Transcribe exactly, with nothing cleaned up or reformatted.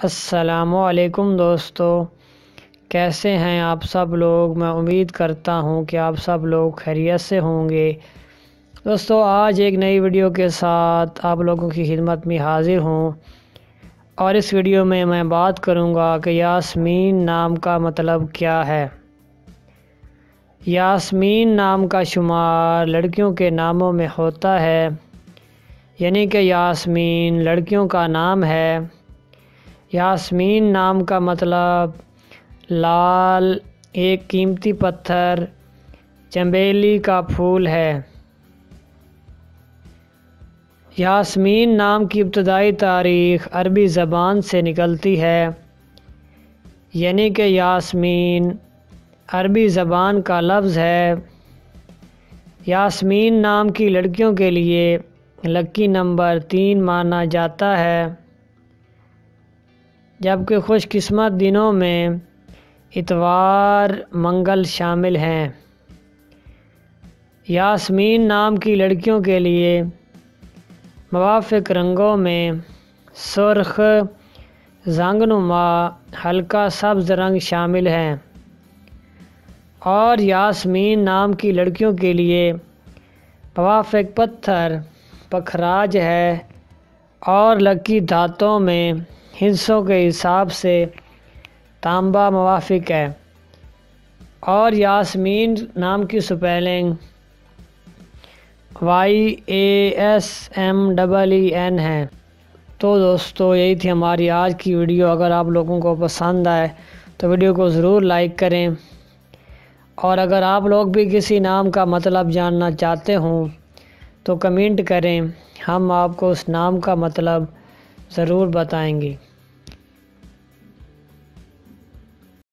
السلام علیکم دوستو، کیسے ہیں آپ سب لوگ؟ میں امید کرتا ہوں کہ آپ سب لوگ خیریت سے ہوں گے۔ دوستو آج ایک نئی ویڈیو کے ساتھ آپ لوگوں کی خدمت میں حاضر ہوں، اور اس ویڈیو میں میں بات کروں گا کہ یاسمین نام کا مطلب کیا ہے۔ یاسمین نام کا شمار لڑکیوں کے ناموں میں ہوتا ہے، یعنی کہ یاسمین لڑکیوں کا نام ہے۔ یاسمین نام کا مطلب لال ایک قیمتی پتھر چنبیلی کا پھول ہے۔ یاسمین نام کی ابتدائی تاریخ عربی زبان سے نکلتی ہے، یعنی کہ یاسمین عربی زبان کا لفظ ہے۔ یاسمین نام کی لڑکیوں کے لیے لکی نمبر تین مانا جاتا ہے، جبکہ خوش قسمت دنوں میں اتوار منگل شامل ہیں۔ یاسمین نام کی لڑکیوں کے لیے موافق رنگوں میں سرخ، زنگنما، ہلکا سبز رنگ شامل ہیں، اور یاسمین نام کی لڑکیوں کے لیے موافق پتھر پکھراج ہے، اور لکی دھاتوں میں حصوں کے حساب سے تانبا موافق ہے، اور یاسمین نام کی spelling Y A S M double E N ہے۔ تو دوستو یہی تھی ہماری آج کی ویڈیو۔ اگر آپ لوگوں کو پسند آئے تو ویڈیو کو ضرور لائک کریں، اور اگر آپ لوگ بھی کسی نام کا مطلب جاننا چاہتے ہوں تو کمنٹ کریں، ہم آپ کو اس نام کا مطلب ضرور بتائیں گے۔